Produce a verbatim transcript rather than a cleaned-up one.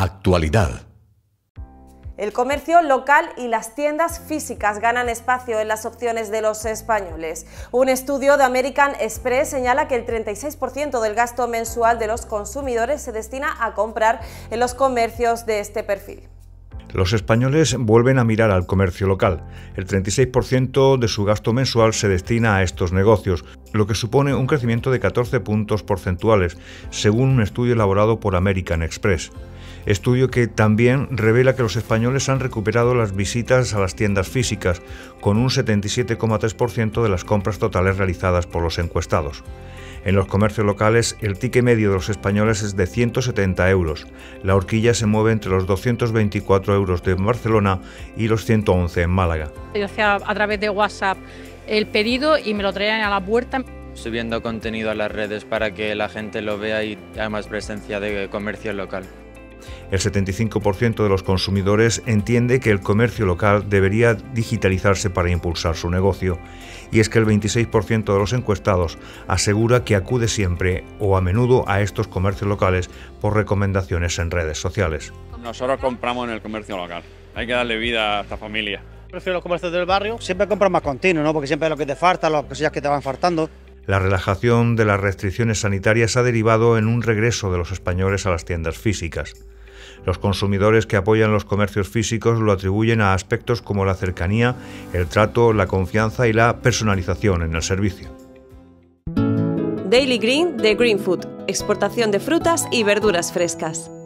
Actualidad. El comercio local y las tiendas físicas ganan espacio en las opciones de los españoles. Un estudio de American Express señala que el treinta y seis por ciento del gasto mensual de los consumidores se destina a comprar en los comercios de este perfil. Los españoles vuelven a mirar al comercio local. El treinta y seis por ciento de su gasto mensual se destina a estos negocios, lo que supone un crecimiento de catorce puntos porcentuales, según un estudio elaborado por American Express. Estudio que también revela que los españoles han recuperado las visitas a las tiendas físicas, con un setenta y siete coma tres por ciento de las compras totales realizadas por los encuestados. En los comercios locales, el ticket medio de los españoles es de ciento setenta euros. La horquilla se mueve entre los doscientos veinticuatro euros de Barcelona y los ciento once en Málaga. Yo hacía a través de WhatsApp el pedido y me lo traían a la puerta. Subiendo contenido a las redes para que la gente lo vea y haya más presencia de comercio local. El setenta y cinco por ciento de los consumidores entiende que el comercio local debería digitalizarse para impulsar su negocio, y es que el veintiséis por ciento de los encuestados asegura que acude siempre o a menudo a estos comercios locales por recomendaciones en redes sociales. Nosotros compramos en el comercio local, hay que darle vida a esta familia. Prefiero los comercios del barrio. Siempre compras más continuo, ¿no? Porque siempre es lo que te falta, las cosillas que te van faltando. La relajación de las restricciones sanitarias ha derivado en un regreso de los españoles a las tiendas físicas. Los consumidores que apoyan los comercios físicos lo atribuyen a aspectos como la cercanía, el trato, la confianza y la personalización en el servicio. Daily Green de Green Food, exportación de frutas y verduras frescas.